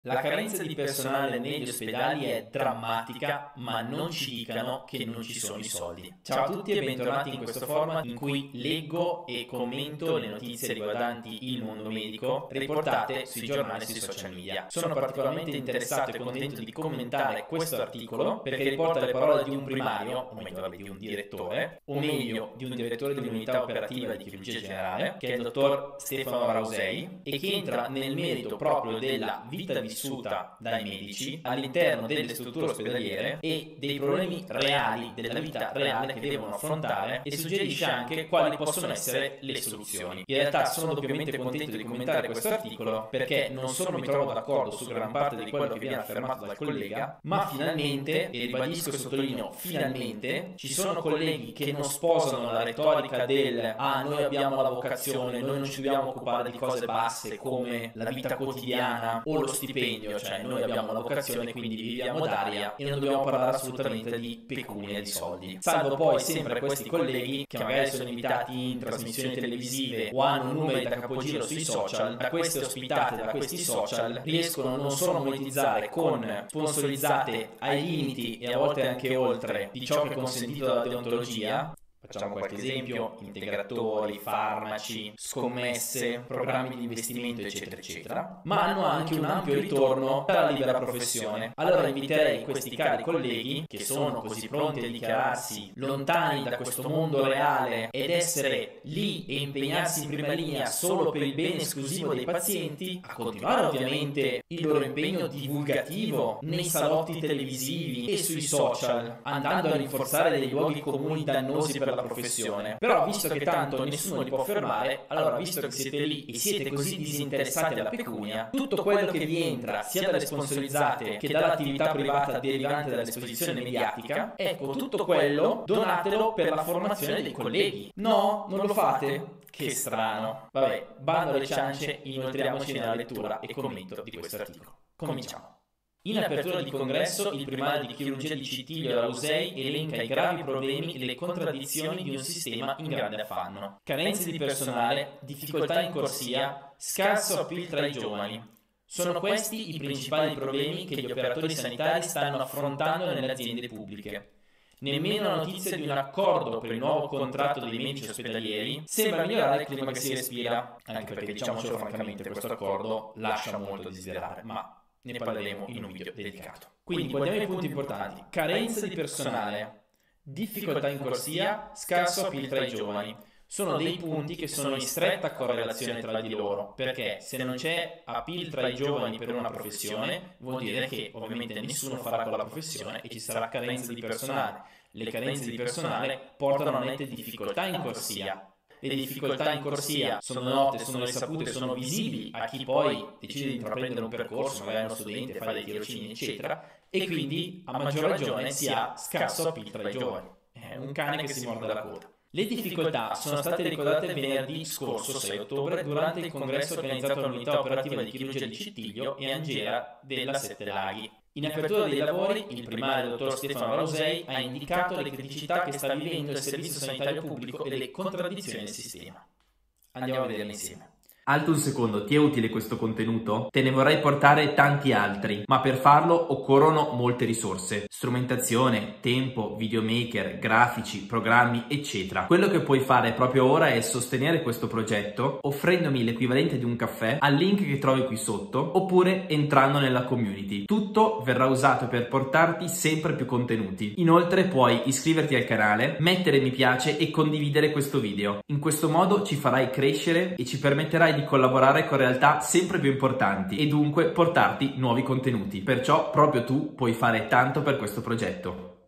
La carenza di personale negli ospedali è drammatica, ma non ci dicano che non ci sono i soldi. Ciao a tutti e bentornati in questo format in cui leggo e commento le notizie riguardanti il mondo medico riportate sui giornali e sui social media. Sono particolarmente interessato e contento di commentare questo articolo perché riporta le parole di un primario, o meglio di un direttore, o meglio di un direttore di un'unità operativa di chirurgia generale, che è il dottor Stefano Rausei, e che entra nel merito proprio della vita vissuta dai medici all'interno delle strutture ospedaliere e dei problemi reali della vita reale che devono affrontare, e suggerisce anche quali possono essere le soluzioni. In realtà sono doppiamente contento di commentare questo articolo perché non solo mi trovo d'accordo su gran parte di quello che viene affermato dal collega, ma finalmente, e ribadisco e sottolineo finalmente, ci sono colleghi che non sposano la retorica del noi abbiamo la vocazione, noi non ci dobbiamo occupare di cose basse come la vita quotidiana o lo stipendio, cioè noi abbiamo la vocazione, quindi viviamo d'aria e non dobbiamo parlare assolutamente di pecunia, di soldi. Salvo poi sempre questi colleghi che magari sono invitati in trasmissioni televisive o hanno numeri da capogiro sui social, da queste ospitate, da questi social, riescono non solo a monetizzare con sponsorizzate ai limiti e a volte anche oltre di ciò che è consentito dalla deontologia. Facciamo qualche esempio: integratori, farmaci, scommesse, programmi di investimento, eccetera, eccetera, ma hanno anche un ampio ritorno dalla libera professione. Allora inviterei questi cari colleghi, che sono così pronti a dichiararsi lontani da questo mondo reale ed essere lì e impegnarsi in prima linea solo per il bene esclusivo dei pazienti, a continuare ovviamente il loro impegno divulgativo nei salotti televisivi e sui social, andando a rinforzare dei luoghi comuni dannosi per la professione. Però visto che tanto nessuno li può fermare, allora visto che siete lì e siete così disinteressati alla pecunia, tutto quello che vi entra sia dalle sponsorizzate che dall'attività privata derivante dall'esposizione mediatica, ecco, tutto quello donatelo per la formazione dei colleghi. No, non lo fate? Che strano. Vabbè, bando alle ciance, inoltriamoci nella lettura e commento di questo articolo. Cominciamo. In apertura di congresso, il primario di chirurgia di Cittiglio Rausei elenca i gravi problemi e le contraddizioni di un sistema in grande affanno. Carenze di personale, difficoltà in corsia, scarso appeal tra i giovani. Sono questi i principali problemi che gli operatori sanitari stanno affrontando nelle aziende pubbliche. Nemmeno la notizia di un accordo per il nuovo contratto dei medici ospedalieri sembra migliorare il clima che si respira, anche perché, diciamocelo francamente, questo accordo lascia molto a desiderare, ma ne parleremo in un video dedicato. Quindi guardiamo i punti importanti: carenza di personale, difficoltà in corsia, scarso appeal tra i giovani. Sono dei punti che sono in stretta correlazione tra di loro, perché se non c'è appeal tra i giovani per una professione, vuol dire che ovviamente nessuno farà quella professione e ci sarà carenza di personale. Le carenze di personale portano a nette difficoltà in corsia. Le difficoltà in corsia sono note, sono risapute, sono visibili a chi poi decide di intraprendere un percorso, magari uno studente, fa dei tirocini, eccetera, e quindi a maggior ragione si ha scarso appeal tra i giovani. È un cane che si morde la coda. Le difficoltà sono state ricordate venerdì scorso, 6 ottobre, durante il congresso organizzato all'unità operativa di chirurgia di Cittiglio e Angera della Sette Laghi. In apertura dei lavori, il primario dottor Stefano Rausei ha indicato le criticità che sta vivendo il servizio sanitario pubblico e le contraddizioni del sistema. Andiamo a vederle insieme. Alto un secondo, ti è utile questo contenuto? Te ne vorrei portare tanti altri, ma per farlo occorrono molte risorse: strumentazione, tempo, videomaker, grafici, programmi, eccetera. Quello che puoi fare proprio ora è sostenere questo progetto offrendomi l'equivalente di un caffè al link che trovi qui sotto, oppure entrando nella community. Tutto verrà usato per portarti sempre più contenuti. Inoltre puoi iscriverti al canale, mettere mi piace e condividere questo video. In questo modo ci farai crescere e ci permetterai di collaborare con realtà sempre più importanti e dunque portarti nuovi contenuti. Perciò proprio tu puoi fare tanto per questo progetto.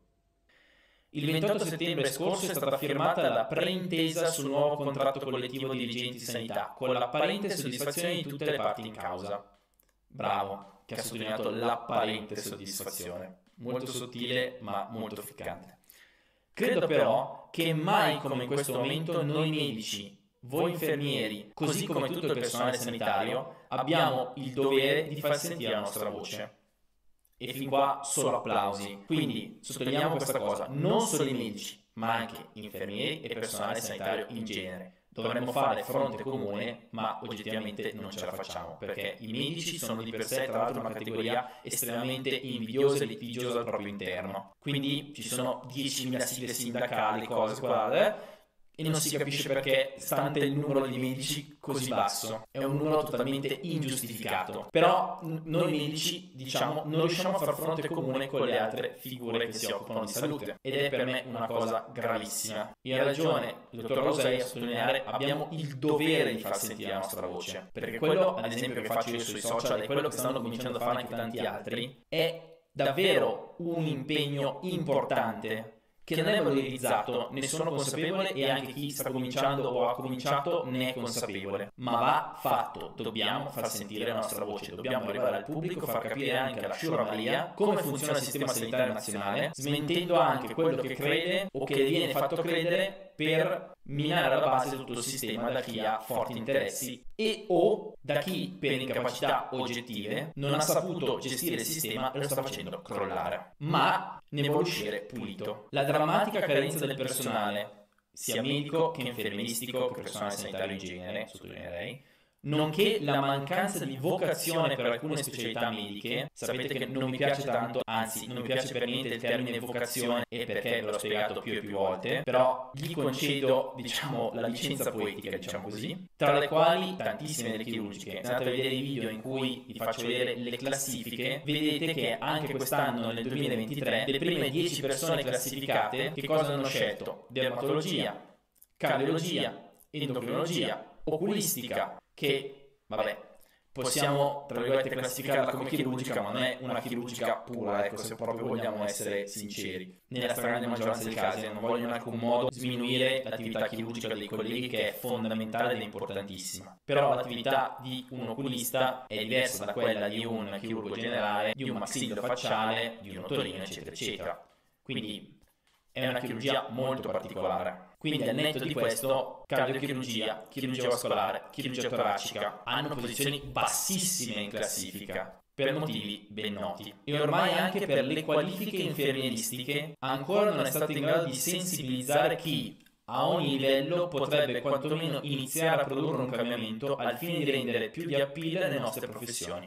Il 28 settembre scorso è stata firmata la preintesa sul nuovo contratto collettivo di dirigenti di sanità, con l'apparente soddisfazione di tutte le parti in causa. Bravo, che ha sottolineato l'apparente soddisfazione. Molto sottile, ma molto ficcante. Credo però che mai come in questo momento noi medici, voi infermieri, così come tutto il personale sanitario, abbiamo il dovere di far sentire la nostra voce. E fin qua solo applausi. Quindi sottolineiamo questa cosa: non solo i medici, ma anche infermieri e personale sanitario in genere. dovremmo fare fronte comune, ma oggettivamente non ce la facciamo, perché i medici sono di per sé, tra l'altro, una categoria estremamente invidiosa e litigiosa al proprio interno. Quindi ci sono 10.000 sigle sindacali, cose qua, e non si capisce perché, stante il numero di medici così basso. È un numero totalmente ingiustificato. Però noi medici, diciamo, non riusciamo a far fronte comune con le altre figure che si occupano di salute. Ed è per me una cosa gravissima. E ha ragione il dottor Rosei a sottolineare: abbiamo il dovere di far sentire la nostra voce. Perché quello, ad esempio, che faccio io sui social e quello che stanno cominciando a fare anche tanti altri, è davvero un impegno importante che non è valorizzato, ne sono consapevole, e anche chi sta cominciando o ha cominciato ne è consapevole, ma va fatto. Dobbiamo far sentire la nostra voce, dobbiamo arrivare al pubblico, far capire anche alla Shura Maria come funziona il sistema sanitario nazionale, smentendo anche quello che crede o che viene fatto credere per minare alla base tutto il sistema da chi ha forti interessi e o da chi, per incapacità oggettive, non ha saputo gestire il sistema e lo sta facendo crollare, ma ne vuole uscire pulito. La drammatica carenza del personale, sia medico che infermieristico che personale sanitario in genere, sottolineerei, nonché la mancanza di vocazione per alcune specialità mediche. Sapete che non mi piace tanto, anzi non mi piace per niente il termine vocazione, e perché ve l'ho spiegato più e più volte, però gli concedo, diciamo, la licenza poetica, diciamo così, tra le quali tantissime delle chirurgiche. Se andate a vedere i video in cui vi faccio vedere le classifiche, vedete che anche quest'anno, nel 2023, le prime 10 persone classificate che cosa hanno scelto? Dermatologia, cardiologia, endocrinologia, oculistica, che, vabbè, possiamo, tra virgolette, classificarla come chirurgica, ma non è una chirurgica pura, ecco, se proprio vogliamo essere sinceri. Nella stragrande maggioranza dei casi non voglio in alcun modo sminuire l'attività chirurgica dei colleghi, che è fondamentale ed importantissima. Però l'attività di un oculista è diversa da quella di un chirurgo generale, di un maxillofacciale, di un otorino, eccetera, eccetera. Quindi è una chirurgia molto particolare. Quindi al netto di questo, cardiochirurgia, chirurgia vascolare, chirurgia toracica hanno posizioni bassissime in classifica, per motivi ben noti. E ormai anche per le qualifiche infermieristiche ancora non è stato in grado di sensibilizzare chi a ogni livello potrebbe quantomeno iniziare a produrre un cambiamento al fine di rendere più di appeal le nostre professioni.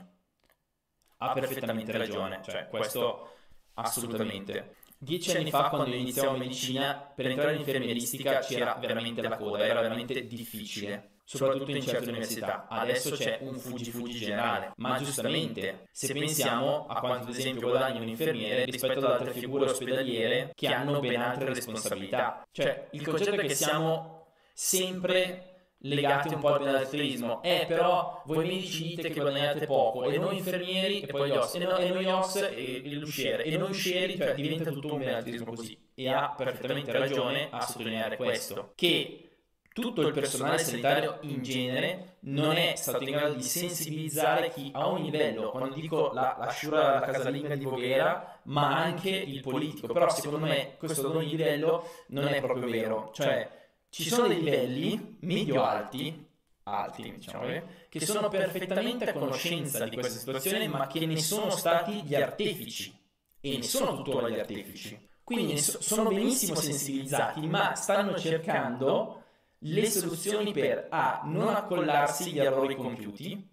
Ha perfettamente ragione, cioè questo assolutamente. 10 anni fa, quando io iniziavo medicina, per entrare in infermieristica c'era veramente la coda, era veramente difficile, soprattutto in certe università. Adesso c'è un fuggi generale, ma giustamente, se pensiamo a quanto ad esempio guadagna un infermiere rispetto ad altre figure ospedaliere che hanno ben altre responsabilità. Cioè, il concetto è che siamo sempre legati un po' al benaltrismo. Però voi medici dite che guadagnate poco, e noi infermieri, e poi gli OS, e noi OS e l'usciere, e noi uscieri, cioè diventa tutto un benaltrismo così. E ha perfettamente ragione a sottolineare questo, che tutto il personale sanitario in genere non è stato in grado di sensibilizzare chi a ogni livello, quando dico la Shura, la casalinga di Voghera, ma anche il politico. Però secondo me questo ad ogni livello non è proprio vero, cioè ci sono dei livelli medio-alti, diciamo, che sono perfettamente a conoscenza di questa situazione, ma che ne sono stati gli artefici, e ne sono tuttora gli artefici. Quindi sono benissimo sensibilizzati, ma stanno cercando le soluzioni per A, non accollarsi gli errori compiuti,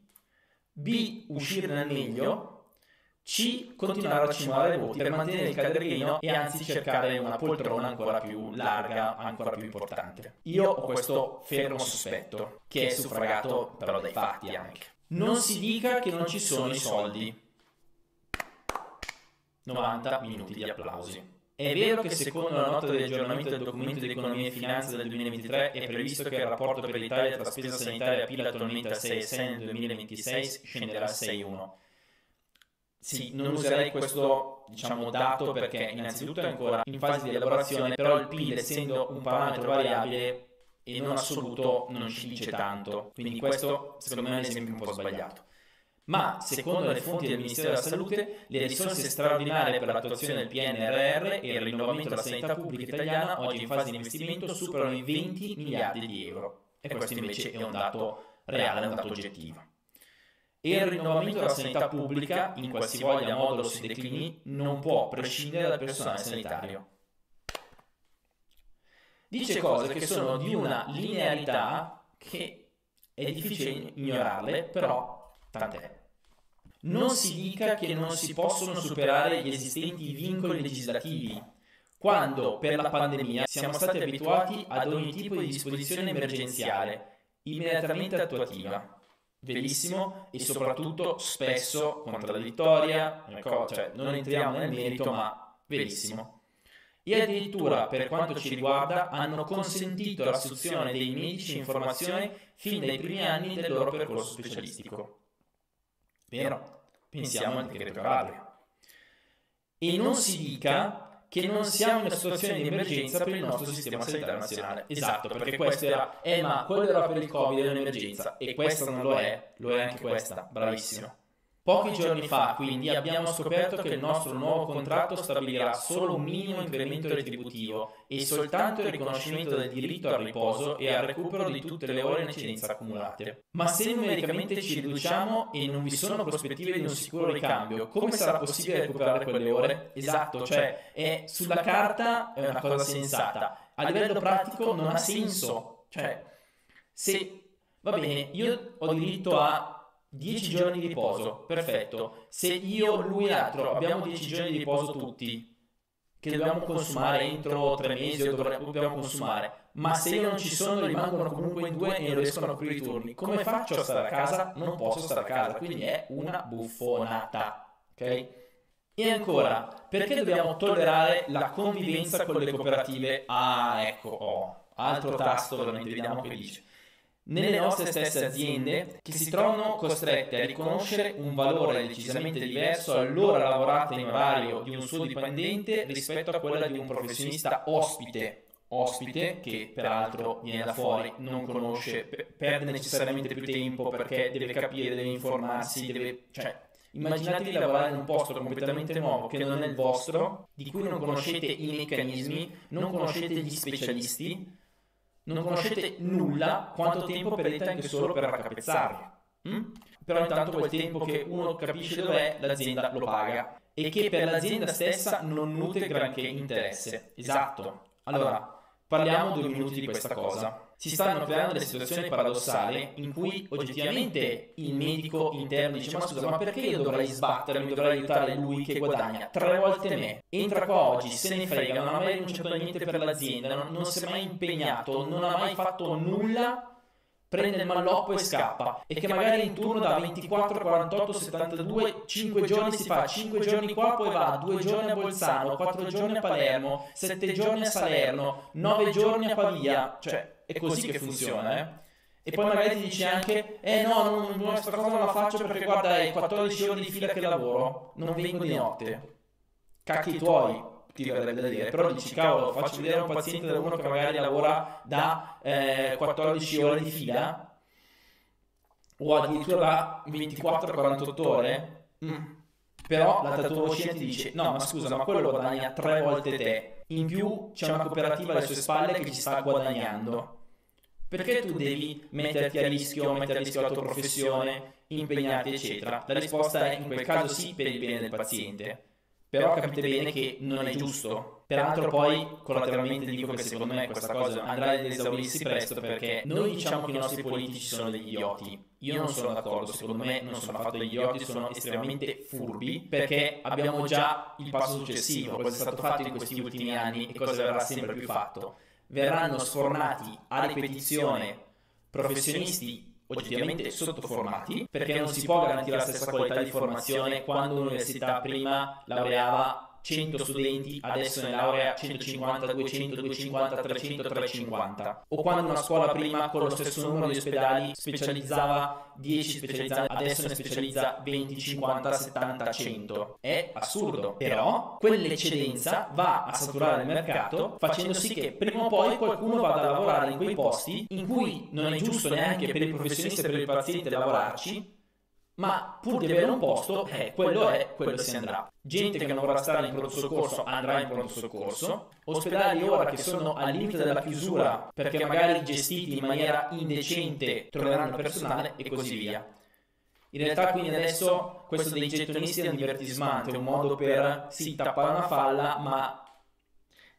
B, uscirne al meglio, C, continuare a cimolare voti per mantenere il cadregrino e anzi cercare una poltrona ancora più larga, ancora più importante. Io ho questo fermo sospetto, che è suffragato però dai fatti anche. Non si dica che non ci sono i soldi. 90 minuti di applausi. È vero che secondo la nota di aggiornamento del documento di economia e finanza del 2023 è previsto che il rapporto per l'Italia tra spesa sanitaria e PIL, attualmente al 6,6, nel 2026 scenderà al 6,1. Sì, non userei questo, diciamo, dato perché innanzitutto è ancora in fase di elaborazione, però il PIL, essendo un parametro variabile e non assoluto, non ci dice tanto. Quindi questo secondo me è un esempio un po' sbagliato. Ma secondo le fonti del Ministero della Salute, le risorse straordinarie per l'attuazione del PNRR e il rinnovamento della sanità pubblica italiana, oggi in fase di investimento, superano i 20 miliardi di euro. E questo invece è un dato reale, è un dato oggettivo. E il rinnovamento della sanità pubblica, in qualsivoglia modo lo si declini, non può prescindere dal personale sanitario. Dice cose che sono di una linearità che è difficile ignorarle, però tant'è. Non si dica che non si possono superare gli esistenti vincoli legislativi, quando per la pandemia siamo stati abituati ad ogni tipo di disposizione emergenziale, immediatamente attuativa. Verissimo, e soprattutto spesso contraddittoria, cioè non entriamo nel merito, ma verissimo. E addirittura, per quanto ci riguarda, hanno consentito l'assunzione dei medici in formazione fin dai primi anni del loro percorso specialistico. Vero? Pensiamo al decreto Calabria. E non si dica che non siamo in una situazione di emergenza per il nostro sistema sanitario nazionale. Esatto, perché questo era, ma quello era per il Covid, era un'emergenza, e questa non lo è anche questa, bravissimo. Pochi giorni fa, quindi, abbiamo scoperto che il nostro nuovo contratto stabilirà solo un minimo incremento retributivo e soltanto il riconoscimento del diritto al riposo e al recupero di tutte le ore in eccedenza accumulate. Ma se numericamente ci riduciamo e non vi sono prospettive di un sicuro ricambio, come sarà possibile recuperare quelle ore? Esatto, cioè sulla carta è una cosa sensata, a livello pratico non ha senso. Cioè, se va bene, io ho diritto a 10 giorni di riposo, perfetto. Se io, lui e l'altro abbiamo 10 giorni di riposo tutti, che dobbiamo consumare entro 3 mesi o dobbiamo consumare, ma se io non ci sono rimangono comunque in 2 e non riescono a aprire i turni, come faccio a stare a casa? Non posso stare a casa, quindi è una buffonata, ok? E ancora, perché dobbiamo tollerare la convivenza con le cooperative? Ecco, altro tasto veramente, vediamo che dice. Nelle nostre stesse aziende che si trovano costrette a riconoscere un valore decisamente diverso all'ora lavorata in orario di un suo dipendente rispetto a quella di un professionista ospite che peraltro viene da fuori, non conosce, perde necessariamente più tempo perché deve capire, deve informarsi, immaginatevi di lavorare in un posto completamente nuovo che non è il vostro, di cui non conoscete i meccanismi, non conoscete gli specialisti, non conoscete nulla, quanto tempo perdete anche solo per raccapezzarvi. Però intanto quel tempo che uno capisce dov'è, l'azienda lo paga e che per l'azienda stessa non nutre granché interesse. Esatto. Allora, parliamo 2 minuti di questa cosa. Si stanno creando delle situazioni paradossali in cui oggettivamente il medico interno dice: ma scusa, ma perché io dovrei sbattermi, dovrei aiutare lui che guadagna 3 volte me? Entra qua oggi, se ne frega, non ha mai rinunciato a niente per l'azienda, non si è mai impegnato, non ha mai fatto nulla, prende il malloppo e scappa, e che magari in turno da 24, 48, 72, 5 giorni si fa 5 giorni qua, poi va 2 giorni a Bolzano, 4 giorni a Palermo, 7 giorni a Salerno, 9 giorni a Pavia, cioè è così che funziona, E poi magari ti dice anche: no, questa cosa non la faccio perché guarda, è 14 ore di fila che lavoro, non vengo di notte. Cacchi tuoi, ti verrebbe da dire, però dici: cavolo, faccio vedere a un paziente da uno che magari lavora da 14 ore di fila o addirittura da 24-48 ore, però la tatuagina ti dice: no, ma scusa, ma quello guadagna 3 volte te, in più c'è una cooperativa alle sue spalle che ci sta guadagnando. Perché tu devi metterti a rischio, mettere a rischio la tua professione, impegnarti, eccetera? La risposta è: in quel caso sì, per il bene del paziente. Però capite bene che non è giusto. Peraltro poi collateralmente dico che secondo me questa cosa andrà ad esaurirsi presto, perché noi diciamo che i nostri politici sono degli idioti. Io non sono d'accordo, secondo me non sono affatto degli idioti, sono estremamente furbi, perché abbiamo già il passo successivo, cosa è stato fatto in questi ultimi anni e cosa verrà sempre più fatto. Verranno sfornati a ripetizione professionisti oggettivamente sottoformati, perché non si può garantire la stessa qualità di formazione quando l'università prima laureava 100 studenti, adesso ne laurea 150, 200, 250, 300, 350. O quando una scuola prima con lo stesso numero di ospedali specializzava 10 specializzati, adesso ne specializza 20, 50, 70, 100. È assurdo. Però quell'eccedenza va a saturare il mercato, facendo sì che prima o poi qualcuno vada a lavorare in quei posti in cui non è giusto neanche per il professionista e per il paziente lavorarci, ma pur di avere un posto, quello si andrà. Gente che non vorrà stare in pronto soccorso andrà in pronto soccorso. Ospedali ora che sono al limite della chiusura perché magari gestiti in maniera indecente troveranno personale e così via. In realtà quindi adesso questo dei gettonisti è un divertismante, un modo per tappare una falla, ma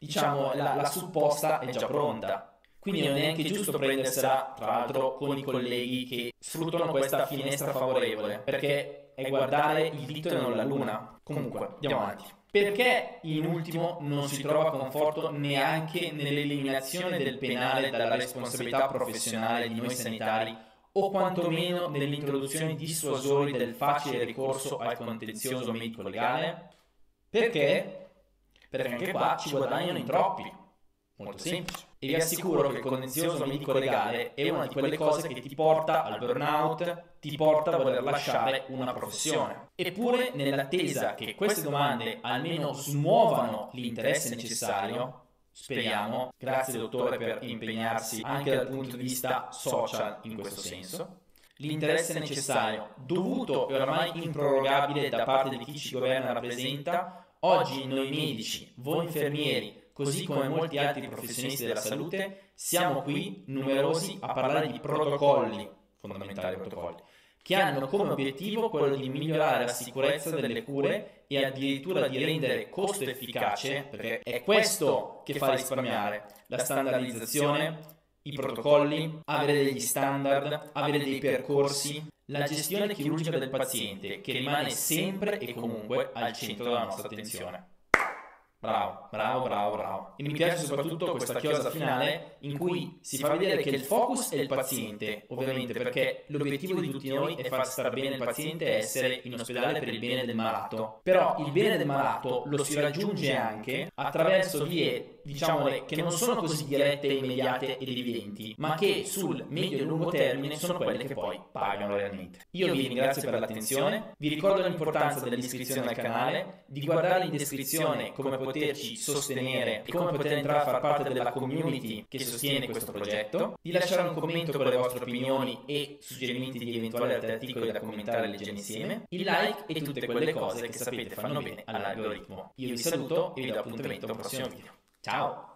diciamo, la supposta è già pronta. Quindi non è neanche giusto prendersela, tra l'altro, con i colleghi che sfruttano questa finestra favorevole, perché è guardare il dito e non la luna. Comunque, andiamo avanti. Perché in ultimo non si trova conforto neanche nell'eliminazione del penale dalla responsabilità professionale di noi sanitari, o quantomeno nell'introduzione dissuasori del facile ricorso al contenzioso medico-legale? Perché? Perché anche qua ci guadagnano in troppi. Molto semplice. E vi assicuro che il contenzioso medico-legale è una di quelle cose che ti porta al burnout, ti porta a voler lasciare una professione. Eppure, nell'attesa che queste domande almeno smuovano l'interesse necessario, speriamo, grazie dottore per impegnarsi anche dal punto di vista social in questo senso, l'interesse necessario, dovuto e ormai improrogabile da parte di chi ci governa e rappresenta, oggi noi medici, voi infermieri, così come molti altri professionisti della salute, siamo qui numerosi a parlare di protocolli, fondamentali protocolli, che hanno come obiettivo quello di migliorare la sicurezza delle cure e addirittura di rendere costo efficace, perché è questo che fa risparmiare, la standardizzazione, i protocolli, avere degli standard, avere dei percorsi, la gestione chirurgica del paziente che rimane sempre e comunque al centro della nostra attenzione. Bravo, bravo, bravo, bravo. E mi piace soprattutto questa chiosa finale in cui si fa vedere che il focus è il paziente, ovviamente, perché l'obiettivo di tutti noi è far stare bene il paziente e essere in ospedale per il bene del malato. Però il bene del malato lo si raggiunge anche attraverso vie, diciamole, che non sono così dirette, immediate ed evidenti, ma che sul medio e lungo termine sono quelle che poi pagano realmente. Io vi ringrazio per l'attenzione, vi ricordo l'importanza dell'iscrizione al canale, di guardare in descrizione come poterci sostenere e come poter entrare a far parte della community che sostiene questo progetto, di lasciare un commento con le vostre opinioni e suggerimenti di eventuali altri articoli da commentare e leggere insieme, il like e tutte quelle cose che sapete fanno bene all'algoritmo. Io vi saluto e vi do appuntamento al prossimo video. Ciao!